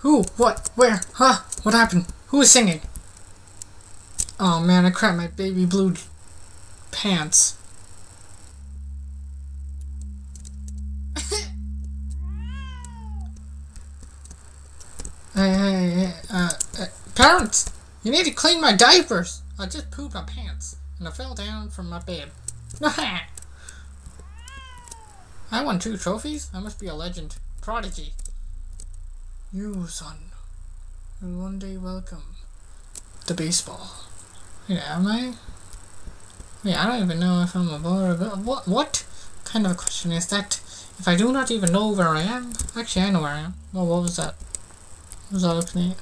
Who? What? Where? Huh? What happened? Who is singing? Oh man, I crapped my baby blue pants. Hey, parents! You need to clean my diapers! I just pooped my pants, and I fell down from my bed. I won 2 trophies? I must be a legend. Prodigy. You, son, will one day welcome the baseball. Yeah, am I? Yeah, I don't even know if I'm a boy or a girl. What kind of a question is that? If I do not even know where I am? Actually, I know where I am. Well, what was that? What was I looking at?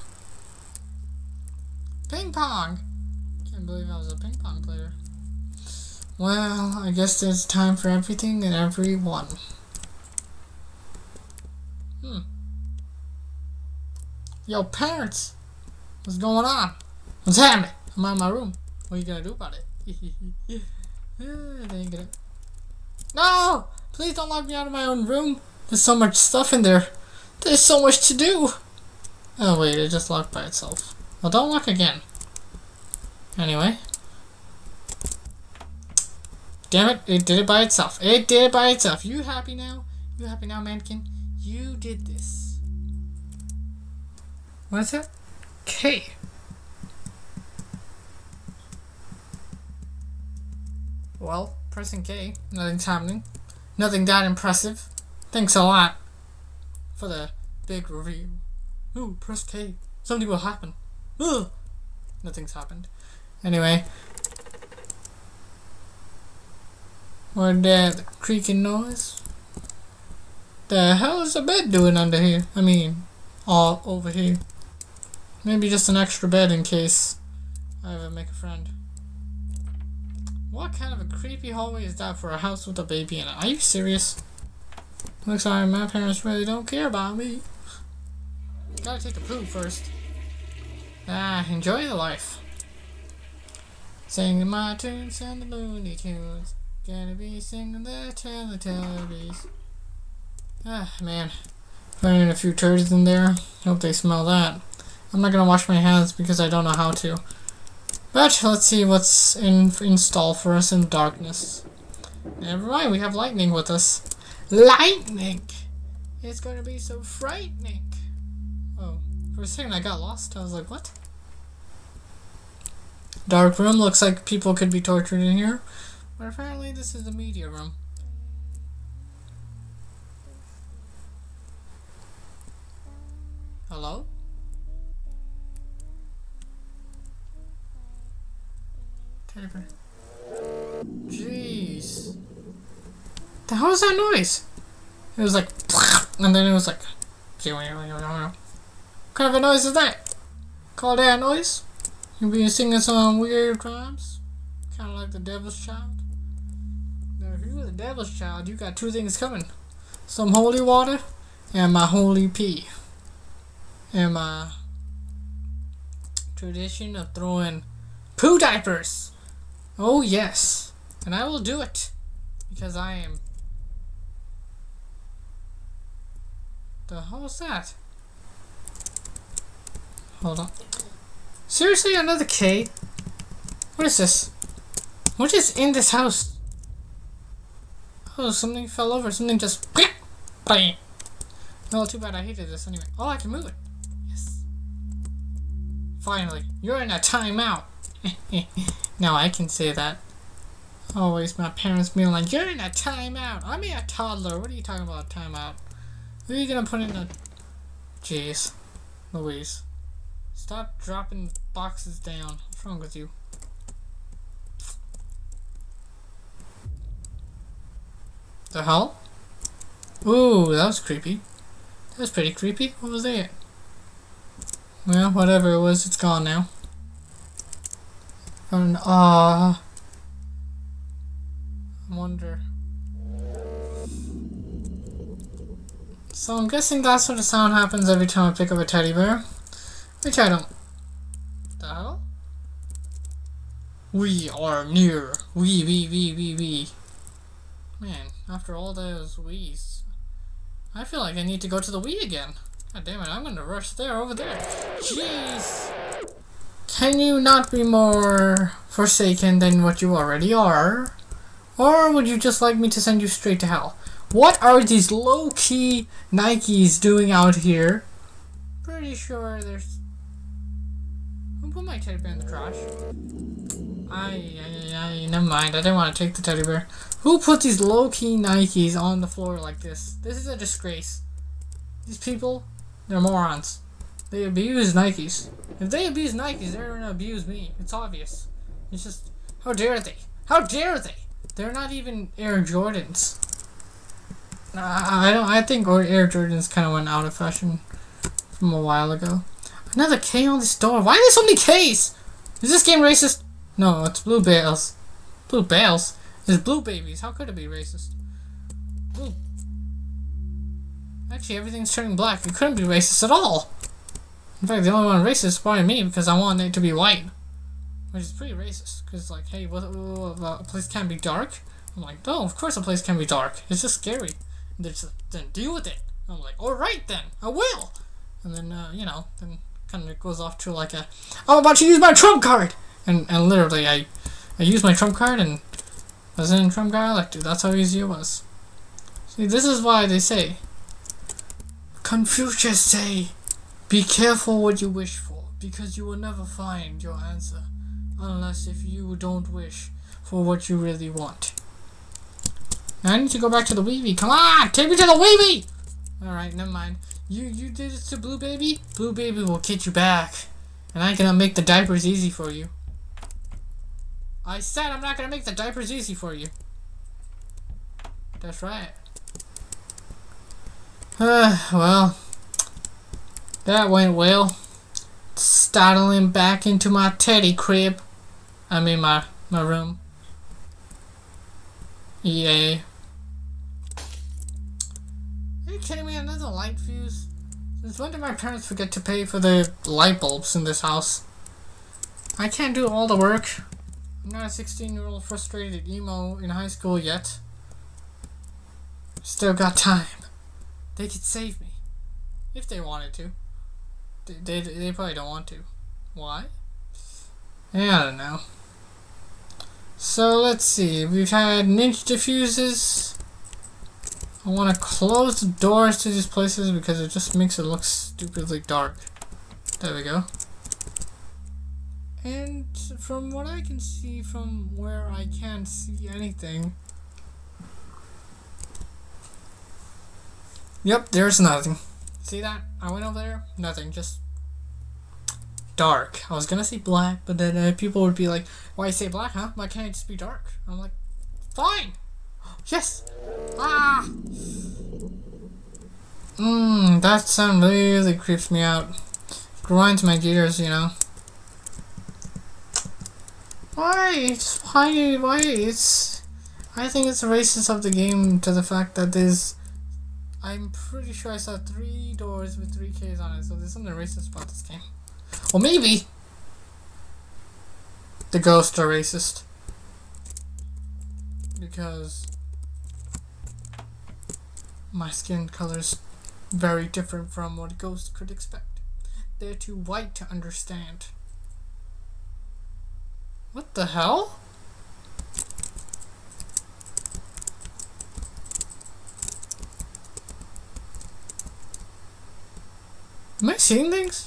Ping pong! Can't believe I was a ping pong player. Well, I guess there's time for everything and everyone. Yo, parents! What's going on? What's happening? I'm out of my room. What are you gonna do about it? No! Please don't lock me out of my own room. There's so much stuff in there. There's so much to do. Oh wait, it just locked by itself. Well, don't lock again. Anyway. Damn it, it did it by itself. It did it by itself. You happy now? You happy now, mannequin? You did this. What is that? K. Well, pressing K. Nothing's happening. Nothing that impressive. Thanks a lot for the big review. Ooh, press K. Something will happen. Ugh. Nothing's happened. Anyway. What that creaking noise? The hell is the bed doing under here? I mean, all over here. Maybe just an extra bed in case I ever make a friend. What kind of a creepy hallway is that for a house with a baby in it? Are you serious? Looks like my parents really don't care about me. Gotta take a poo first. Enjoy the life. Singing my tunes and the Looney Tunes. Gonna be singing the Teletubbies. Man. Putting a few turds in there. Hope they smell that. I'm not gonna wash my hands because I don't know how to. But let's see what's in store for us in darkness. Never mind, we have lightning with us. Lightning! It's gonna be so frightening. Oh, for a second I got lost. I was like, what? Dark room. Looks like people could be tortured in here. But apparently this is the media room. Hello? Paper. Jeez. The hell was that noise? It was like, and then it was like, what kind of a noise is that? Call that a noise? You be singing some weird rhymes? Kind of like the Devil's Child? Now, if you're the Devil's Child, you got 2 things coming. Some holy water and my holy pee. And my tradition of throwing poo diapers. Oh yes, and I will do it because I am. The hell was that? Hold on. Seriously, another K? What is this? What is in this house? Oh, something fell over. Something just. Bang. No, too bad. I hated this anyway. Oh, I can move it. Yes. Finally, you're in a timeout. Now I can say that. Always my parents being like, you're in a timeout. I'm a toddler. What are you talking about, timeout? Who are you gonna put in a... Jeez. Louise. Stop dropping boxes down. What's wrong with you? The hell? Ooh, that was creepy. That was pretty creepy. What was that? Well, whatever it was, it's gone now. I wonder. So I'm guessing that sort of sound happens every time I pick up a teddy bear. Which I don't. The hell? We are near. We. Man, after all those we's, I feel like I need to go to the Wii again. God damn it, I'm gonna rush there, over there. Jeez! Can you not be more forsaken than what you already are? Or would you just like me to send you straight to hell? What are these low-key Nikes doing out here? Pretty sure there's... Who put my teddy bear in the trash? Never mind. I didn't want to take the teddy bear. Who put these low-key Nikes on the floor like this? This is a disgrace. These people, they're morons. They abuse Nikes. If they abuse Nikes, they're gonna abuse me. It's obvious. It's just, how dare they? How dare they? They're not even Air Jordans. I think Air Jordans kind of went out of fashion from a while ago. Another K on this door. Why are there so many Ks? Is this game racist? No, it's Blue Bales. Blue Bales? It's Blue Babies. How could it be racist? Blue. Actually, everything's turning black. It couldn't be racist at all. In fact, the only one racist is probably me because I want it to be white. Which is pretty racist. Because it's like, hey, a place can't be dark? I'm like, no, of course a place can be dark. It's just scary. And they're just, then deal with it. I'm like, alright then, I will. And then, you know, then kind of goes off to like a, I'm about to use my trump card! And literally, I used my trump card and President Trump got elected. That's how easy it was. See, this is why they say, Confucius say, be careful what you wish for, because you will never find your answer, unless if you don't wish for what you really want. Now I need to go back to the Weeby. Come on, take me to the Weeby! Alright, never mind. You did it to Blue Baby? Blue Baby will get you back. And I'm gonna make the diapers easy for you. I said I'm not gonna make the diapers easy for you. That's right. Well, that went well. Startling back into my teddy crib. I mean my room. Yay. Are you kidding me? Another light fuse? Since when did my parents forget to pay for the light bulbs in this house? I can't do all the work. I'm not a 16-year-old frustrated emo in high school yet. Still got time. They could save me. If they wanted to. They probably don't want to. Why? Yeah, I don't know. So let's see. We've had ninja diffuses. I want to close the doors to these places because it just makes it look stupidly dark. There we go. And from what I can see from where I can't see anything. Yep, there's nothing. See that? I went over there, nothing, just dark. I was gonna say black, but then people would be like, why you say black, huh? Why can't it just be dark? I'm like, fine! Yes! Ah! That sound really creeps me out. Grinds my gears, you know. Why? It's... I think it's racist of the game to the fact that there's... I'm pretty sure I saw 3 doors with 3 Ks on it, so there's something racist about this game. Or maybe the ghosts are racist. Because my skin color's very different from what a ghost could expect. They're too white to understand. What the hell? Am I seeing things?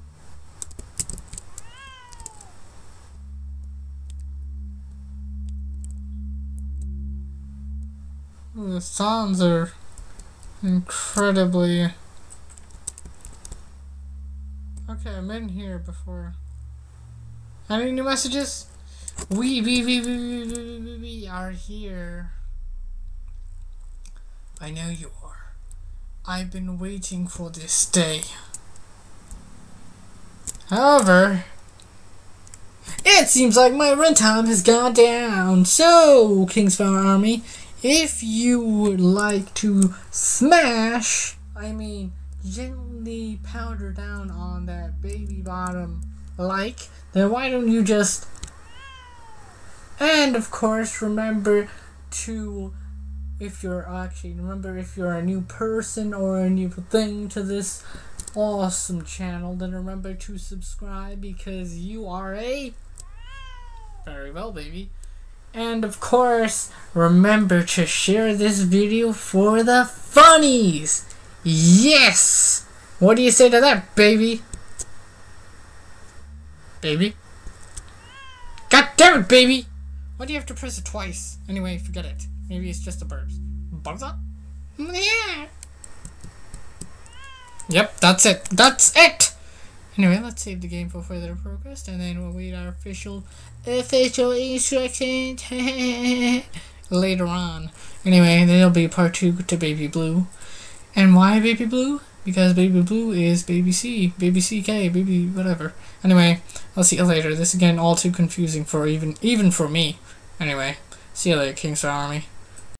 The sounds are incredibly... Okay, I'm in here before. Any new messages? We are here. I know you are. I've been waiting for this day. However, it seems like my runtime has gone down. So, Kingsfire Army, if you would like to smash, gently powder down on that baby bottom like, then why don't you just... And of course, remember to, if you're a new person or a new thing to this awesome channel, then remember to subscribe because you are a... Very well, baby. And of course, remember to share this video for the funnies! Yes! What do you say to that, baby? Baby? God damn it, baby! Why do you have to press it twice? Anyway, forget it. Maybe it's just the burps. Burps? Yeah! Yep, that's it. That's it! Anyway, let's save the game for further progress, and then we'll wait our official instructions later on. Anyway, there'll be part 2 to Baby Blue. And why Baby Blue? Because Baby Blue is Baby C, Baby CK, Baby whatever. Anyway, I'll see you later. This is getting all too confusing for even for me. Anyway, see you later, Kingstar Army.